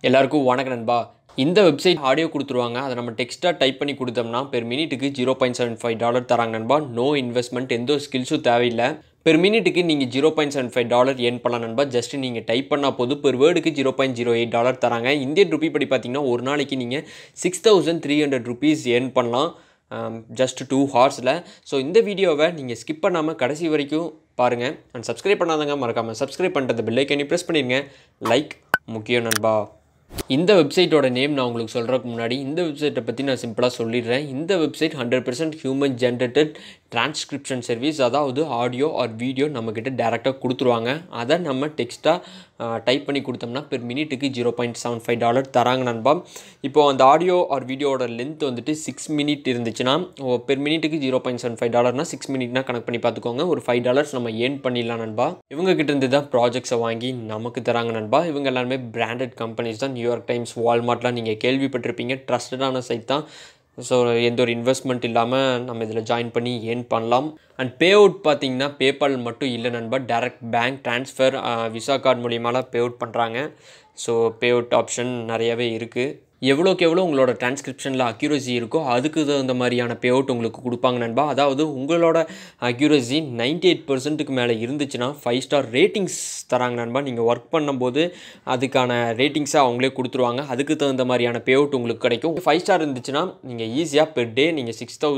எல்லாருக்கும் வணக்கம் நண்பா. இந்த வெப்சைட் ஆடியோ கொடுத்துருவாங்க. அதை நம்ம டெக்ஸ்ட்டாக டைப் பண்ணி கொடுத்தோம்னா பெர் மினிட்டுக்கு $0.75 தராங்க நண்பா. நோ இன்வெஸ்ட்மெண்ட், எந்த ஒரு ஸ்கில்ஸும் தேவையில்லை. பெர் மினிட்டுக்கு நீங்கள் $0.75 ஏர்ன் பண்ணலாம் நண்பா. ஜஸ்ட் நீங்கள் டைப் பண்ணால் போதும். பெர் வேர்டுக்கு $0.08 தராங்க. இந்தியன் ருபி படி பார்த்தீங்கன்னா ஒரு நாளைக்கு நீங்கள் 6300 rupees ஏர்ன் பண்ணலாம். ஜஸ்ட் 2 ஹார்ஸில். ஸோ இந்த வீடியோவை நீங்கள் ஸ்கிப் பண்ணாமல் கடைசி வரைக்கும் பாருங்கள். அண்ட் சப்ஸ்கிரைப் பண்ணாதங்க மறக்காமல் சப்ஸ்கிரைப் பண்ணிட்டு பெல் ஐக்கனை ப்ரெஸ் பண்ணிடுங்க. லைக் முக்கியம் நண்பா. இந்த வெப்சைட்டோட நேம் நான் உங்களுக்கு சொல்கிறதுக்கு முன்னாடி இந்த வெப்சைட்டை பற்றி நான் சிம்பிளாக சொல்லிடுறேன். இந்த website 100% human generated transcription service. அதாவது ஆடியோ ஆர் வீடியோ நம்மக்கிட்ட டேரெக்டாக கொடுத்துருவாங்க. அதை நம்ம டெக்ஸ்ட்டாக டைப் பண்ணி கொடுத்தோம்னா பெர் மினிட்டுக்கு $0.75 தராங்க நண்பா. இப்போது அந்த ஆடியோ ஆர் வீடியோட லென்த் வந்துட்டு 6 minutes இருந்துச்சுன்னா பெர் மினிட்டுக்கு $0.75 6 minutesனா கணக்கு பண்ணி பார்த்துக்கோங்க. ஒரு $5 நம்ம ஏர்ன் பண்ணிடலாம் நண்பா. இவங்க கிட்ட இருந்து தான் ப்ராஜெக்ட்ஸை வாங்கி நமக்கு தராங்க நண்பா. இவங்க எல்லாருமே பிராண்டட் கம்பெனிஸ் தான். நியூயார்க் டைம்ஸ், வால்மார்ட்லாம் நீங்கள் கேள்விப்பட்டிருப்பீங்க. ட்ரஸ்டடான சைட் தான். ஸோ எந்த ஒரு இன்வெஸ்ட்மெண்ட் இல்லாமல் நம்ம இதில் ஜாயின் பண்ணி ஏர்ன் பண்ணலாம். அண்ட் பே அவுட் பார்த்தீங்கன்னா பேபால் மட்டும் இல்லை நண்பா. Direct bank transfer, Visa card மூலியமாலாம் பே அவுட் பண்ணுறாங்க. ஸோ பே அவுட் ஆப்ஷன் நிறையவே இருக்குது. எவ்வளோக்கு எவ்வளோ உங்களோட டிரான்ஸ்கிரிப்ஷனில் அக்யூரசி இருக்கோ அதுக்கு தகுந்த மாதிரியான பே அவுட் உங்களுக்கு கொடுப்பாங்க நண்பா. அதாவது உங்களோட அக்யூரசி 98%க்கு மேலே இருந்துச்சுன்னா 5 ஸ்டார் ரேட்டிங்ஸ் தராங்க நண்பா. நீங்கள் ஒர்க் பண்ணும்போது அதுக்கான ரேட்டிங்ஸை அவங்களே கொடுத்துருவாங்க. அதுக்கு தகுந்த மாதிரியான பே அவுட் உங்களுக்கு கிடைக்கும். 5 ஸ்டார் இருந்துச்சுன்னா நீங்கள் ஈஸியாக பெர் டே நீங்கள்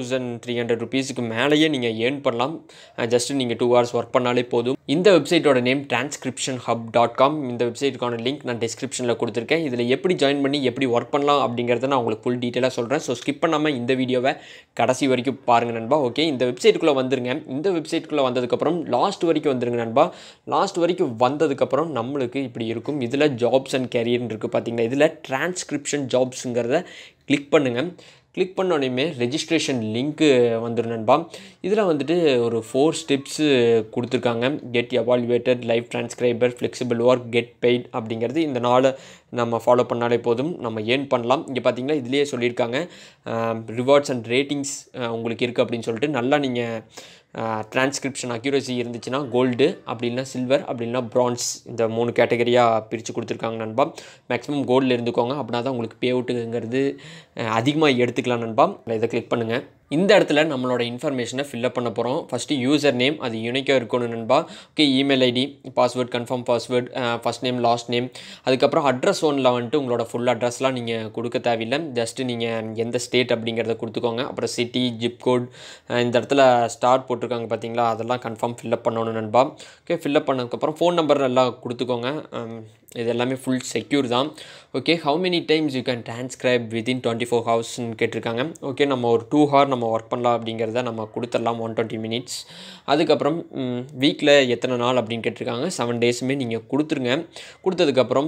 6300 rupeesக்கு மேலேயே நீங்கள் ஏர்ன் பண்ணலாம். ஜஸ்ட்டு நீங்கள் 2 hours ஒர்க் பண்ணாலே போதும். இந்த வெப்சைட்டோட நேம் transcriptionhub.com. இந்த வெப்சைட்டுக்கான லிங்க் நான் டிஸ்கிரிப்ஷனில் கொடுத்துருக்கேன். இதில் எப்படி ஜாயின் பண்ணி எப்படி ஒர்க் பண்ணலாம் அப்படிங்கிறத நான் உங்களுக்கு ஃபுல் டீட்டெயிலாக சொல்கிறேன். ஸோ ஸ்கிப் பண்ணாமல் இந்த வீடியோவை கடைசி வரைக்கும் பாருங்கள் நண்பா. ஓகே, இந்த வெப்சைட்டுக்குள்ளே வந்துருங்க. இந்த வெப்சைட்டுக்குள்ளே வந்ததுக்கப்புறம் லாஸ்ட் வரைக்கும் வந்துருங்க நண்பா. லாஸ்ட் வரைக்கும் வந்ததுக்கப்புறம் நம்மளுக்கு இப்படி இருக்கும். இதில் ஜாப்ஸ் அண்ட் கேரியர்னு இருக்குது பார்த்தீங்கன்னா. இதில் டிரான்ஸ்கிரிப்ஷன் ஜாப்ஸுங்கிறத கிளிக் பண்ணுங்கள். கிளிக் பண்ணோடனே ரெஜிஸ்ட்ரேஷன் லிங்க்கு வந்துடும் நண்பா. இதில் வந்துட்டு ஒரு 4 steps கொடுத்துருக்காங்க. Get evaluated, live transcriber, flexible work, get paid அப்படிங்கிறது. இந்த 4 நம்ம ஃபாலோ பண்ணாலே போதும், நம்ம ஏர்ன் பண்ணலாம். இங்கே பார்த்தீங்கன்னா இதுலேயே சொல்லியிருக்காங்க ரிவார்ட்ஸ் அண்ட் ரேட்டிங்ஸ் உங்களுக்கு இருக்குது அப்படின்னு சொல்லிட்டு. நல்லா நீங்கள் டிரான்ஸ்கிரிப்ஷன் அக்யூரசி இருந்துச்சுன்னா கோல்டு, அப்படி இல்லைனா சில்வர், அப்படி இல்லைனா ப்ரான்ஸ், இந்த 3 கேட்டகரியாக பிரித்து கொடுத்துருக்காங்க நண்பா. மேக்ஸிமம் கோல்டில் இருந்துக்கோங்க. அப்படின்னா தான் உங்களுக்கு பே அவுட்டுங்கிறது அதிகமாக எடுத்துக்கலாம் நண்பா. இதை கிளிக் பண்ணுங்கள். இந்த இடத்துல நம்மளோட இன்ஃபர்மேஷனை ஃபில்அப் பண்ண போகிறோம். ஃபஸ்ட்டு யூசர் நேம், அது யூனிக்காக இருக்கணும் நண்பா. Okay, email ID, password, confirm password, first name, last name. அதுக்கப்புறம் அட்ரஸ் ஒன்றில் வந்துட்டு உங்களோட ஃபுல் அட்ரஸ்லாம் நீங்கள் கொடுக்க தேவையில்லை. ஜஸ்ட்டு நீங்கள் எந்த ஸ்டேட் அப்படிங்கிறத கொடுத்துக்கோங்க. அப்புறம் சிட்டி, ஜிப் கோட், இந்த இடத்துல ஸ்டார் போட்டிருக்காங்க பார்த்தீங்களா, அதெல்லாம் கன்ஃபார்ம் ஃபில்அப் பண்ணணும் நண்பா. ஓகே, ஃபில்அப் பண்ணதுக்கப்புறம் ஃபோன் நம்பர் எல்லாம் கொடுத்துக்கோங்க. இது எல்லாமே ஃபுல் செக்யூர் தான். Okay, how many times you can transcribe within 24 ஹவர்ஸ்ன்னு கேட்டிருக்காங்க. ஓகே, நம்ம ஒரு 2 hour நம்ம ஒர்க் பண்ணலாம் அப்படிங்கிறத நம்ம கொடுத்துடலாம். 120 minutes. அதுக்கப்புறம் வீக்கில் எத்தனை நாள் அப்படின்னு கேட்டிருக்காங்க. 7 daysமே நீங்கள் கொடுத்துருங்க. கொடுத்ததுக்கப்புறம்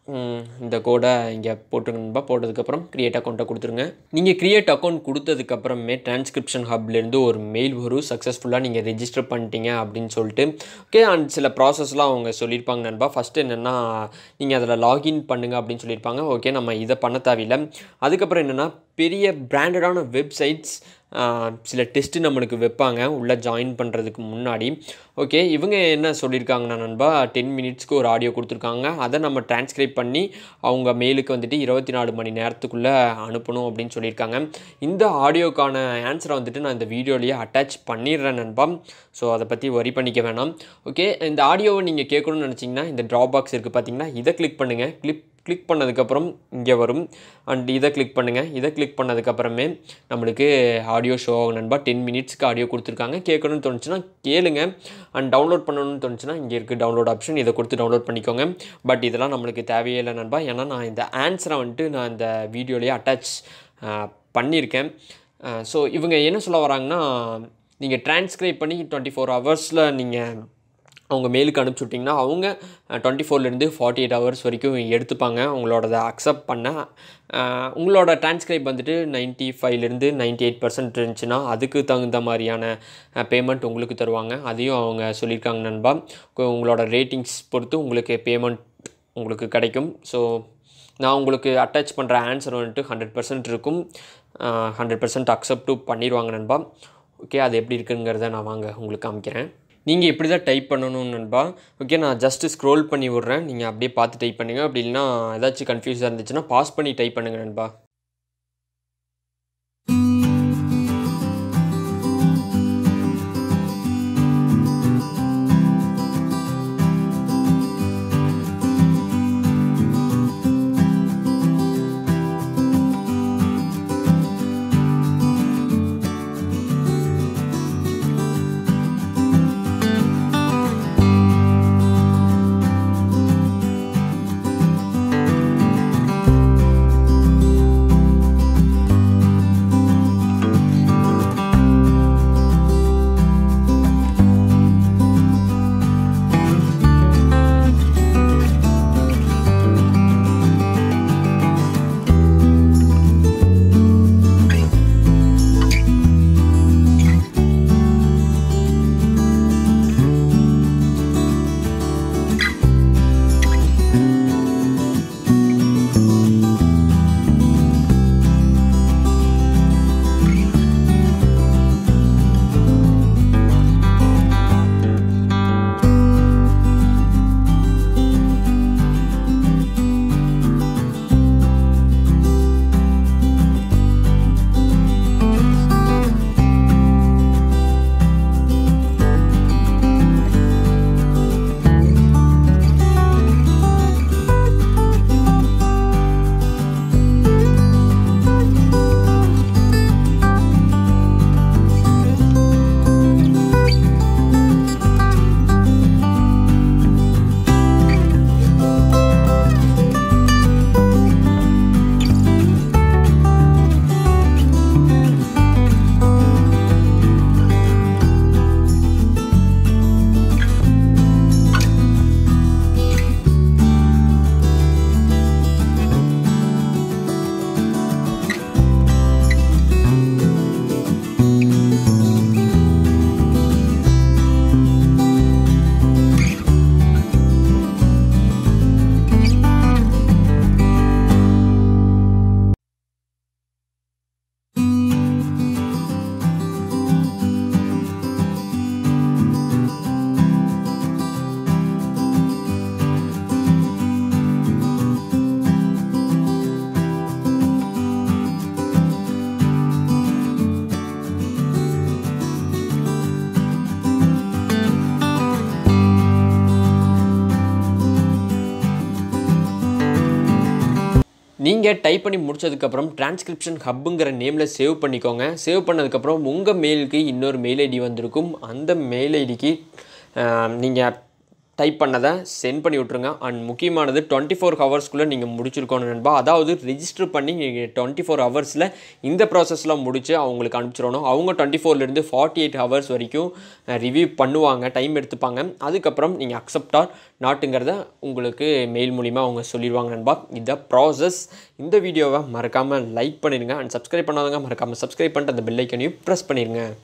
இந்த கோடை இங்கே போட்டுருங்கப்பா. போட்டதுக்கப்புறம் க்ரியேட் அக்கௌண்ட்டை கொடுத்துருங்க. நீங்கள் க்ரியேட் அக்கௌண்ட் கொடுத்ததுக்கப்புறமே டிரான்ஸ்கிரிப்ஷன் ஹப்லேருந்து ஒரு மெயில் வரும், சக்ஸஸ்ஃபுல்லாக நீங்கள் ரெஜிஸ்டர் பண்ணிட்டீங்க அப்படின்னு சொல்லிட்டு. ஓகே, அண்ட் சில ப்ராசஸ்லாம் அவங்க சொல்லியிருப்பாங்க நண்பா. ஃபஸ்ட்டு என்னென்னா நீங்கள் அதில் லாகின் பண்ணுங்கள் அப்படின்னு சொல்லியிருப்பாங்க. ஓகே, நம்ம இதை பண்ண தேவையில்லை. அதுக்கப்புறம் என்னென்னா பெரிய பிராண்டடான வெப்சைட்ஸ் சில டெஸ்ட்டு நம்மளுக்கு வைப்பாங்க உள்ளே ஜாயின் பண்ணுறதுக்கு முன்னாடி. ஓகே, இவங்க என்ன சொல்லியிருக்காங்கன்னா நண்பா 10 minutesக்கு ஒரு ஆடியோ கொடுத்துருக்காங்க. அதை நம்ம டிரான்ஸ்கிரைப் பண்ணி அவங்க மெயிலுக்கு வந்துட்டு 24 மணி நேரத்துக்குள்ளே அனுப்பணும் அப்படின்னு சொல்லியிருக்காங்க. இந்த ஆடியோக்கான ஆன்சரை வந்துட்டு நான் இந்த வீடியோலேயே அட்டாச் பண்ணிடுறேன் நண்பா. ஸோ அதை பற்றி வரி பண்ணிக்க வேணாம். ஓகே, இந்த ஆடியோவை நீங்கள் கேட்கணும்னு நினச்சிங்கன்னா இந்த ட்ராப் பாக்ஸ் இருக்குது பார்த்தீங்கன்னா, இதை கிளிக் பண்ணுங்கள். கிளிக் பண்ணதுக்கப்புறம் இங்கே வரும். அண்ட் இதை கிளிக் பண்ணுங்கள். இதை கிளிக் பண்ணதுக்கப்புறமே நம்மளுக்கு ஆடியோ ஷோ ஆகும் நண்பா. 10 minutesக்கு ஆடியோ கொடுத்துருக்காங்க. கேட்கணும்னு தோணுச்சுன்னா கேளுங்க. அண்ட் டவுன்லோட் பண்ணணும்னு தோணுச்சுன்னா இங்கே இருக்குது டவுன்லோட் ஆப்ஷன். இதை கொடுத்து டவுன்லோட் பண்ணிக்கோங்க. பட் இதெல்லாம் நம்மளுக்கு தேவையே இல்லை நண்பா. ஏன்னா நான் இந்த ஆன்சரை வந்துட்டு நான் இந்த வீடியோலேயே அட்டாச் பண்ணியிருக்கேன். ஸோ இவங்க என்ன சொல்ல வராங்கன்னா, நீங்கள் டிரான்ஸ்கிரைப் பண்ணி 24 hours நீங்கள் அவங்க மெயிலுக்கு அனுப்பிச்சி விட்டிங்கன்னா அவங்க 24 to 48 hours வரைக்கும் எடுத்துப்பாங்க உங்களோடதை அக்செப்ட் பண்ண. உங்களோட டிரான்ஸ்கிரைப் வந்துட்டு 95 to 98% இருந்துச்சுன்னா அதுக்கு தகுந்த மாதிரியான பேமெண்ட் உங்களுக்கு தருவாங்க. அதையும் அவங்க சொல்லியிருக்காங்க நண்பா. உங்களோட ரேட்டிங்ஸ் பொறுத்து உங்களுக்கு பேமெண்ட் உங்களுக்கு கிடைக்கும். ஸோ நான் உங்களுக்கு அட்டாச் பண்ணுற ஆன்சர் வந்துட்டு 100% இருக்கும். 100% அக்செப்டும் பண்ணிடுவாங்க நண்பா. ஓகே, அது எப்படி இருக்குங்கிறத நான் வாங்க உங்களுக்கு காமிக்கிறேன். நீங்கள் எப்படி தான் டைப் பண்ணணும் நண்பா. ஓகே, நான் ஜஸ்ட்டு ஸ்க்ரோல் பண்ணி விட்றேன். நீங்கள் அப்படியே பார்த்து டைப் பண்ணுங்கள். அப்படி இல்லைனா ஏதாச்சும் கன்ஃபியூஸாக இருந்துச்சுன்னா பாஸ் பண்ணி டைப் பண்ணுங்கள் நண்பா. நீங்கள் டைப் பண்ணி முடிச்சதுக்கப்புறம் டிரான்ஸ்கிரிப்ஷன் ஹப்புங்கிற நேமில் சேவ் பண்ணிக்கோங்க. சேவ் பண்ணதுக்கப்புறம் உங்கள் மெயிலுக்கு இன்னொரு மெயில் ஐடி வந்திருக்கும். அந்த மெயில் ஐடிக்கு நீங்கள் டைப் பண்ணதை சென்ட் பண்ணி விட்ருங்க. அண்ட் முக்கியமானது 24 ஹவர்ஸ்க்குள்ளே நீங்கள் முடிச்சிருக்கணும் நண்பா. அதாவது ரிஜிஸ்டர் பண்ணி நீங்கள் 24 ஹவர்ஸில் இந்த ப்ராசஸ்லாம் முடித்து அவங்களுக்கு அனுப்பிச்சிடணும். அவங்க 24லேருந்து 48 ஹவர்ஸ் வரைக்கும் ரிவ்யூ பண்ணுவாங்க, டைம் எடுத்துப்பாங்க. அதுக்கப்புறம் நீங்கள் அக்செப்ட் ஆர் நாட்டுங்கிறத உங்களுக்கு மெயில் மூலிமா அவங்க சொல்லிடுவாங்க நண்பா. இதுதான் ப்ராசஸ். இந்த வீடியோவை மறக்காமல் லைக் பண்ணிடுங்க. அண்ட் சப்ஸ்கிரைப் பண்ணாதவங்க மறக்காமல் சப்ஸ்கிரைப் பண்ணிட்டு அந்த பெல் ஐக்கனையும் ப்ரெஸ் பண்ணிடுங்க.